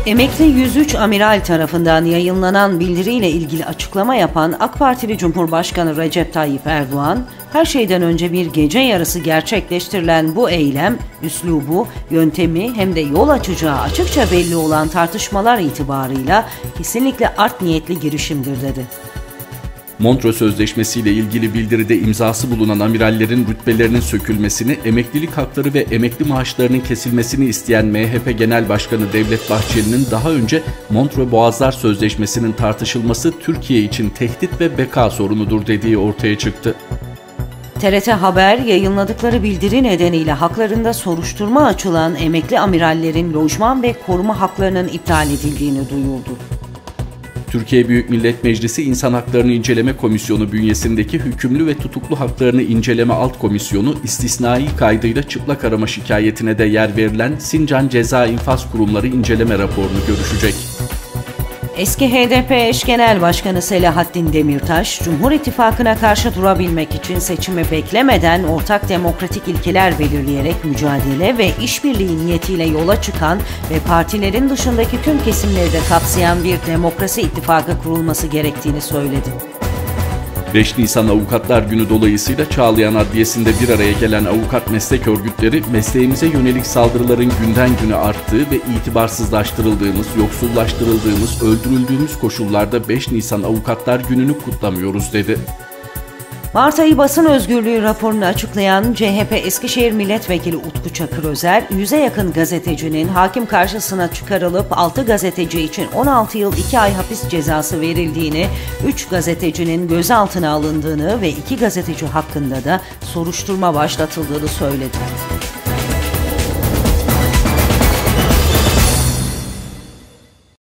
Emekli 103 amiral tarafından yayınlanan bildiriyle ilgili açıklama yapan AK Partili Cumhurbaşkanı Recep Tayyip Erdoğan, her şeyden önce bir gece yarısı gerçekleştirilen bu eylem, üslubu, yöntemi hem de yol açacağı açıkça belli olan tartışmalar itibarıyla kesinlikle art niyetli girişimdir dedi. Montreux Sözleşmesi ile ilgili bildiride imzası bulunan amirallerin rütbelerinin sökülmesini, emeklilik hakları ve emekli maaşlarının kesilmesini isteyen MHP Genel Başkanı Devlet Bahçeli'nin daha önce Montreux Boğazlar Sözleşmesi'nin tartışılması Türkiye için tehdit ve beka sorunudur dediği ortaya çıktı. TRT Haber yayınladıkları bildiri nedeniyle haklarında soruşturma açılan emekli amirallerin lojman ve koruma haklarının iptal edildiğini duyurdu. Türkiye Büyük Millet Meclisi İnsan Haklarını İnceleme Komisyonu bünyesindeki hükümlü ve tutuklu haklarını inceleme alt komisyonu istisnai kaydıyla çıplak arama şikayetine de yer verilen Sincan Ceza İnfaz Kurumları inceleme raporunu görüşecek. Eski HDP eş genel başkanı Selahattin Demirtaş, Cumhur İttifakı'na karşı durabilmek için seçimi beklemeden ortak demokratik ilkeler belirleyerek mücadele ve işbirliği niyetiyle yola çıkan ve partilerin dışındaki tüm kesimleri de kapsayan bir demokrasi ittifakı kurulması gerektiğini söyledi. 5 Nisan Avukatlar Günü dolayısıyla Çağlayan Adliyesi'nde bir araya gelen avukat meslek örgütleri, mesleğimize yönelik saldırıların günden güne arttığı ve itibarsızlaştırıldığımız, yoksullaştırıldığımız, öldürüldüğümüz koşullarda 5 Nisan Avukatlar Günü'nü kutlamıyoruz dedi. Mart ayı basın özgürlüğü raporunu açıklayan CHP Eskişehir Milletvekili Utku Çakırözer, 100'e yakın gazetecinin hakim karşısına çıkarılıp 6 gazeteci için 16 yıl 2 ay hapis cezası verildiğini, 3 gazetecinin gözaltına alındığını ve 2 gazeteci hakkında da soruşturma başlatıldığını söyledi.